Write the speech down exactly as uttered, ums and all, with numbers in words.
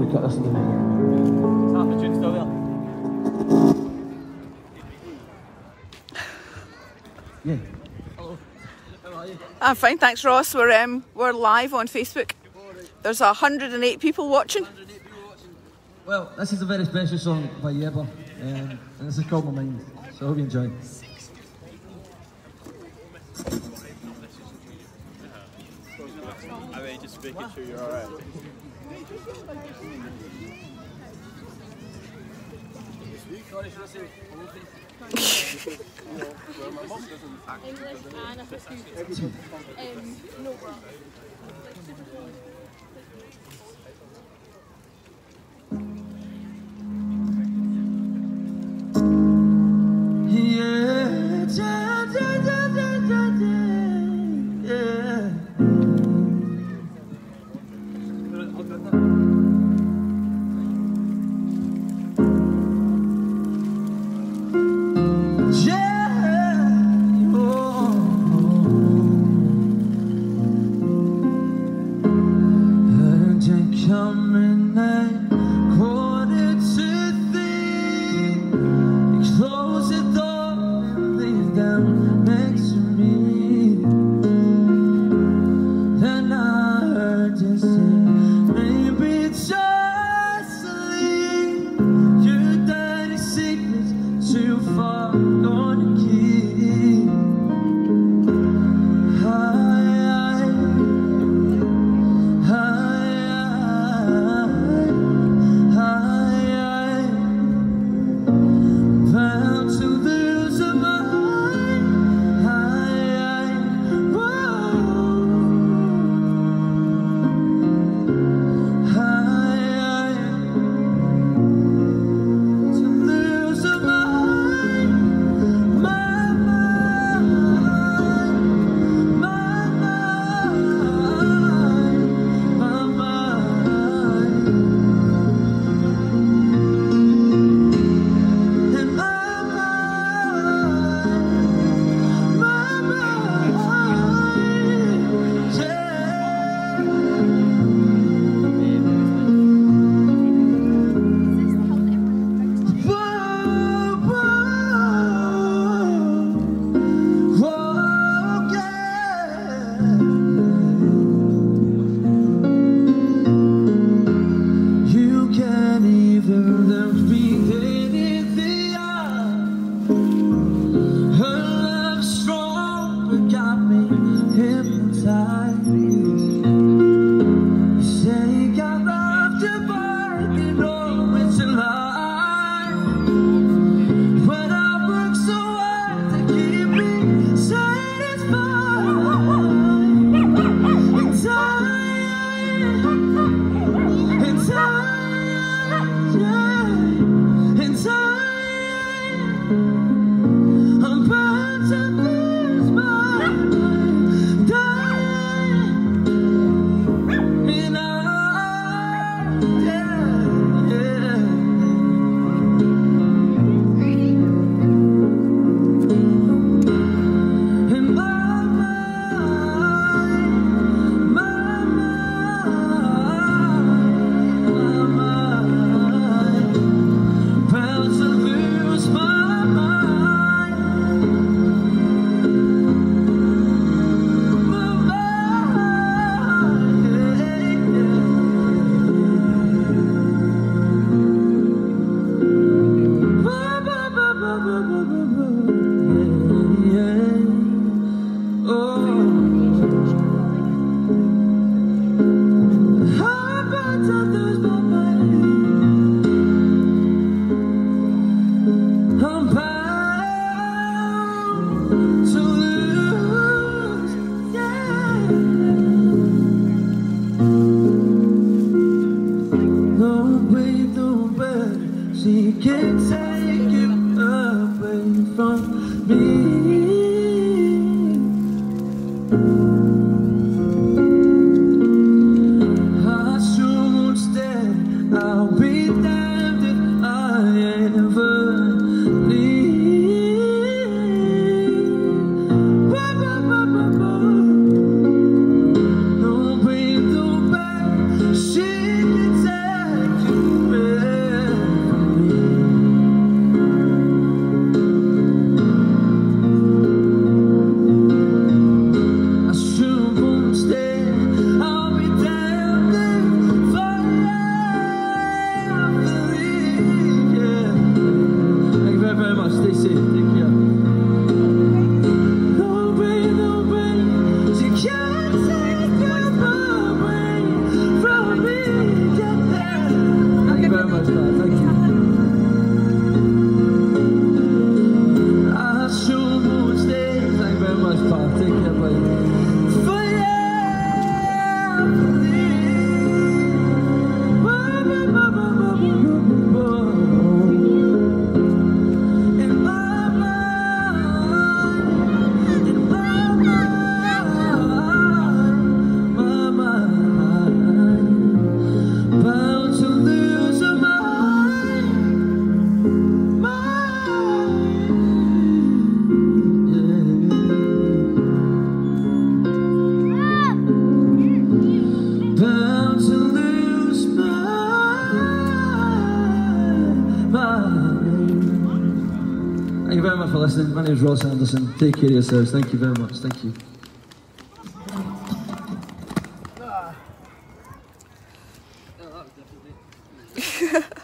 cut this down. Is half the tune still there? Yeah. Hello. How are you? I'm fine, thanks Ross. We're um, we're live on Facebook. There's one hundred and eight people watching. one hundred and eight people watching. Well, this is a very special song by Yebba, um, and this is called My Mind, so I hope you enjoy. I mean, just making sure you're alright. Sorry, should I say English and if um, no wrong. Yeah, da, da, da, da, da, da, yeah. Yeah, oh. Heard you coming at quarter to three. Close the door and leave them next to me. Then I heard you say, maybe just leave your dirty secrets too far gone to keep. High, high, high, bound to lose a mind. High, whoa. High, to lose a mind. My mind, my mind, my mind. And my mind, my mind, yeah. Whoa, whoa, whoa, yeah. You can't even look me in the eye. Her love strong, but got me hypnotized. You say you got love to burn, you know it's a lie. But I work so hard to keep me satisfied. And tired, and tired, yeah, and tired. I'm bound to lose my mind, dying, and I, yeah, yeah. In my mind, my mind, my mind, bound to lose my mind, my mind, yeah, yeah, oh. I'm about to lose my mind. I'm bound to lose, yeah. No way, no way, she can take it away from me. I sure won't stand, I'll be damned if I ever leave. Ba, ba, ba, ba, ba. No way, no way, she can take you very much for listening. My name is Ross Anderson. Take care of yourselves. Thank you very much. Thank you. Ah.